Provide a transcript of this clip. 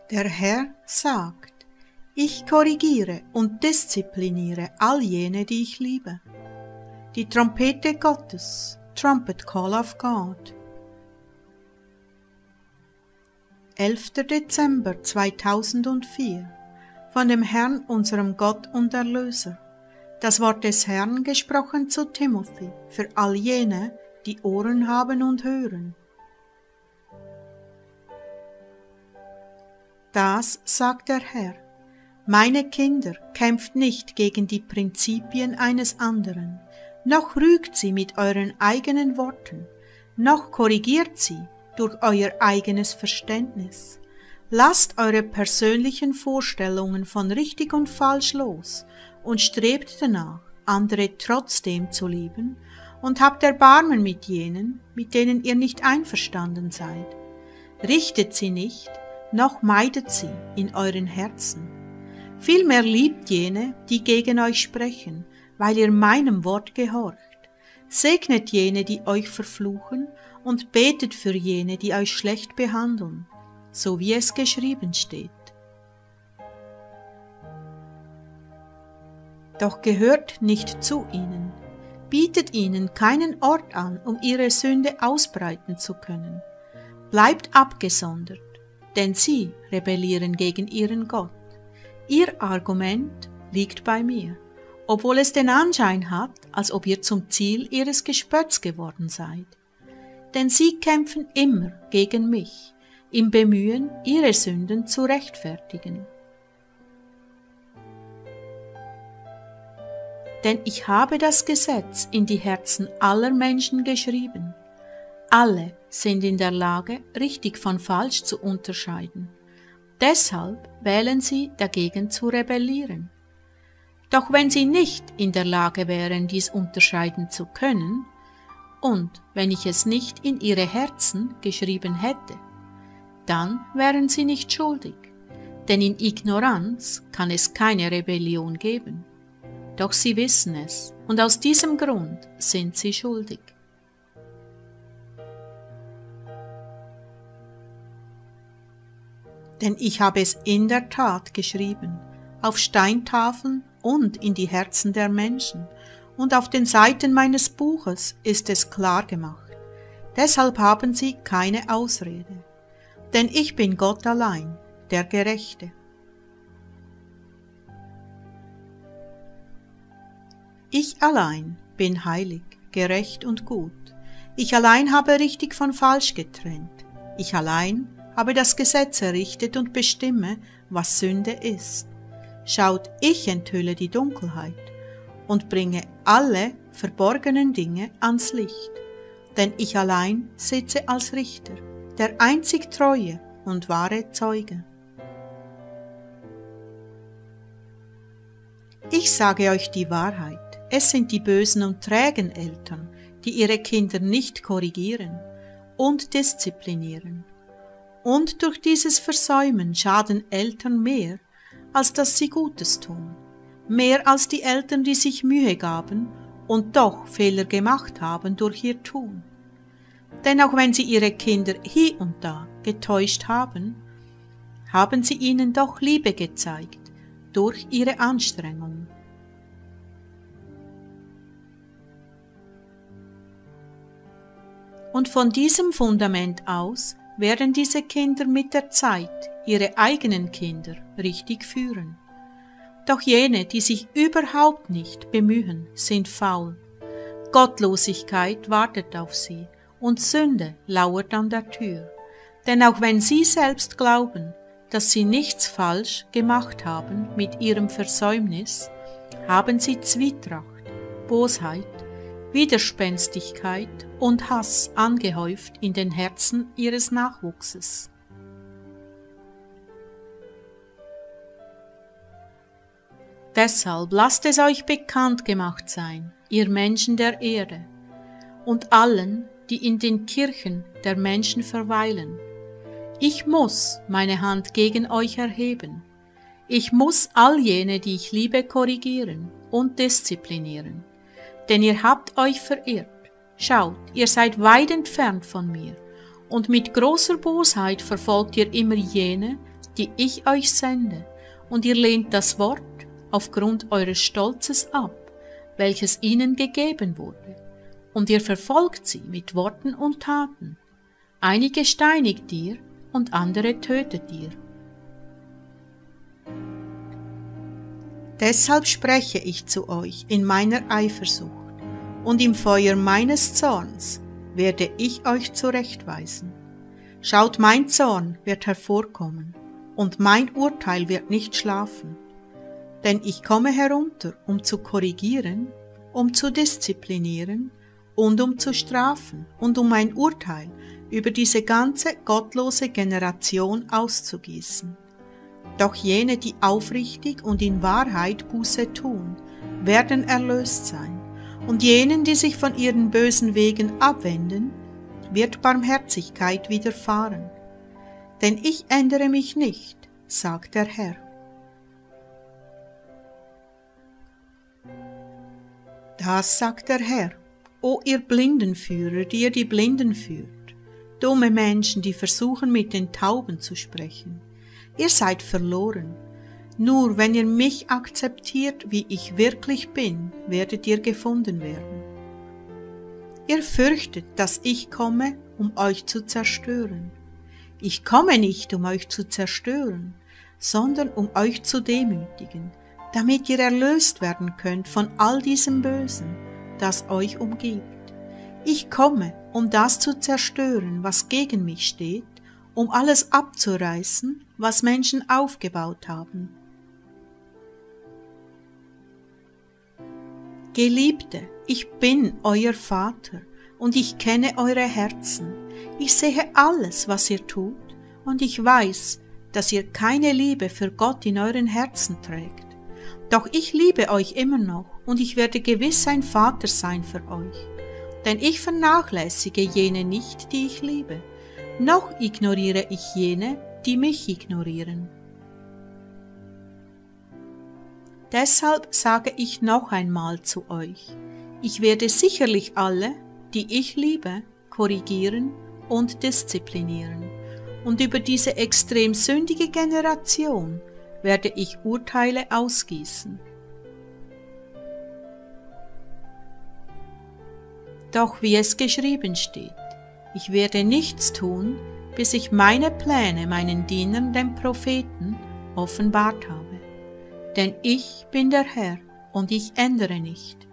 Der Herr sagt: Ich korrigiere und diszipliniere all jene, die ich liebe. Die Trompete Gottes, Trumpet Call of God. 11. Dezember 2004. Von dem Herrn, unserem Gott und Erlöser. Das Wort des Herrn gesprochen zu Timothy, für all jene, die Ohren haben und hören. Das sagt der Herr: Meine Kinder, kämpft nicht gegen die Prinzipien eines anderen, noch rügt sie mit euren eigenen Worten, noch korrigiert sie durch euer eigenes Verständnis. Lasst eure persönlichen Vorstellungen von richtig und falsch los und strebt danach, andere trotzdem zu lieben, und habt Erbarmen mit jenen, mit denen ihr nicht einverstanden seid. Richtet sie nicht, noch meidet sie in euren Herzen. Vielmehr liebt jene, die gegen euch sprechen, weil ihr meinem Wort gehorcht. Segnet jene, die euch verfluchen, und betet für jene, die euch schlecht behandeln, so wie es geschrieben steht. Doch gehört nicht zu ihnen, bietet ihnen keinen Ort an, um ihre Sünde ausbreiten zu können. Bleibt abgesondert, denn sie rebellieren gegen ihren Gott. Ihr Argument liegt bei mir, obwohl es den Anschein hat, als ob ihr zum Ziel ihres Gespötts geworden seid. Denn sie kämpfen immer gegen mich, im Bemühen, ihre Sünden zu rechtfertigen. Denn ich habe das Gesetz in die Herzen aller Menschen geschrieben. Alle sind in der Lage, richtig von falsch zu unterscheiden. Deshalb wählen sie dagegen zu rebellieren. Doch wenn sie nicht in der Lage wären, dies unterscheiden zu können, und wenn ich es nicht in ihre Herzen geschrieben hätte, dann wären sie nicht schuldig, denn in Ignoranz kann es keine Rebellion geben. Doch sie wissen es, und aus diesem Grund sind sie schuldig. Denn ich habe es in der Tat geschrieben, auf Steintafeln und in die Herzen der Menschen, und auf den Seiten meines Buches ist es klar gemacht. Deshalb haben sie keine Ausrede. Denn ich bin Gott allein, der Gerechte. Ich allein bin heilig, gerecht und gut. Ich allein habe richtig von falsch getrennt. Ich allein habe das Gesetz errichtet und bestimme, was Sünde ist. Schaut, ich enthülle die Dunkelheit und bringe alle verborgenen Dinge ans Licht. Denn ich allein sitze als Richter, der einzig treue und wahre Zeuge. Ich sage euch die Wahrheit. Es sind die bösen und trägen Eltern, die ihre Kinder nicht korrigieren und disziplinieren. Und durch dieses Versäumen schaden Eltern mehr, als dass sie Gutes tun. Mehr als die Eltern, die sich Mühe gaben und doch Fehler gemacht haben durch ihr Tun. Denn auch wenn sie ihre Kinder hier und da getäuscht haben, haben sie ihnen doch Liebe gezeigt durch ihre Anstrengung. Und von diesem Fundament aus werden diese Kinder mit der Zeit ihre eigenen Kinder richtig führen. Doch jene, die sich überhaupt nicht bemühen, sind faul. Gottlosigkeit wartet auf sie und Sünde lauert an der Tür. Denn auch wenn sie selbst glauben, dass sie nichts falsch gemacht haben mit ihrem Versäumnis, haben sie Zwietracht, Bosheit, Widerspenstigkeit und Hass angehäuft in den Herzen ihres Nachwuchses. Deshalb lasst es euch bekannt gemacht sein, ihr Menschen der Erde, und allen, die in den Kirchen der Menschen verweilen. Ich muss meine Hand gegen euch erheben. Ich muss all jene, die ich liebe, korrigieren und disziplinieren. Denn ihr habt euch verirrt. Schaut, ihr seid weit entfernt von mir, und mit großer Bosheit verfolgt ihr immer jene, die ich euch sende, und ihr lehnt das Wort aufgrund eures Stolzes ab, welches ihnen gegeben wurde, und ihr verfolgt sie mit Worten und Taten. Einige steinigt ihr und andere tötet ihr. Deshalb spreche ich zu euch in meiner Eifersucht, und im Feuer meines Zorns werde ich euch zurechtweisen. Schaut, mein Zorn wird hervorkommen, und mein Urteil wird nicht schlafen. Denn ich komme herunter, um zu korrigieren, um zu disziplinieren und um zu strafen und um mein Urteil über diese ganze gottlose Generation auszugießen. Doch jene, die aufrichtig und in Wahrheit Buße tun, werden erlöst sein, und jenen, die sich von ihren bösen Wegen abwenden, wird Barmherzigkeit widerfahren. Denn ich ändere mich nicht, sagt der Herr. Das sagt der Herr: O ihr Blindenführer, die ihr die Blinden führt, dumme Menschen, die versuchen, mit den Tauben zu sprechen. Ihr seid verloren. Nur wenn ihr mich akzeptiert, wie ich wirklich bin, werdet ihr gefunden werden. Ihr fürchtet, dass ich komme, um euch zu zerstören. Ich komme nicht, um euch zu zerstören, sondern um euch zu demütigen, damit ihr erlöst werden könnt von all diesem Bösen, das euch umgibt. Ich komme, um das zu zerstören, was gegen mich steht, um alles abzureißen, was Menschen aufgebaut haben. Geliebte, ich bin euer Vater, und ich kenne eure Herzen. Ich sehe alles, was ihr tut, und ich weiß, dass ihr keine Liebe für Gott in euren Herzen trägt. Doch ich liebe euch immer noch, und ich werde gewiss ein Vater sein für euch. Denn ich vernachlässige jene nicht, die ich liebe, noch ignoriere ich jene, die mich ignorieren. Deshalb sage ich noch einmal zu euch: Ich werde sicherlich alle, die ich liebe, korrigieren und disziplinieren, und über diese extrem sündige Generation werde ich Urteile ausgießen. Doch wie es geschrieben steht: Ich werde nichts tun, bis ich meine Pläne meinen Dienern, den Propheten, offenbart habe. Denn ich bin der Herr, und ich ändere nicht.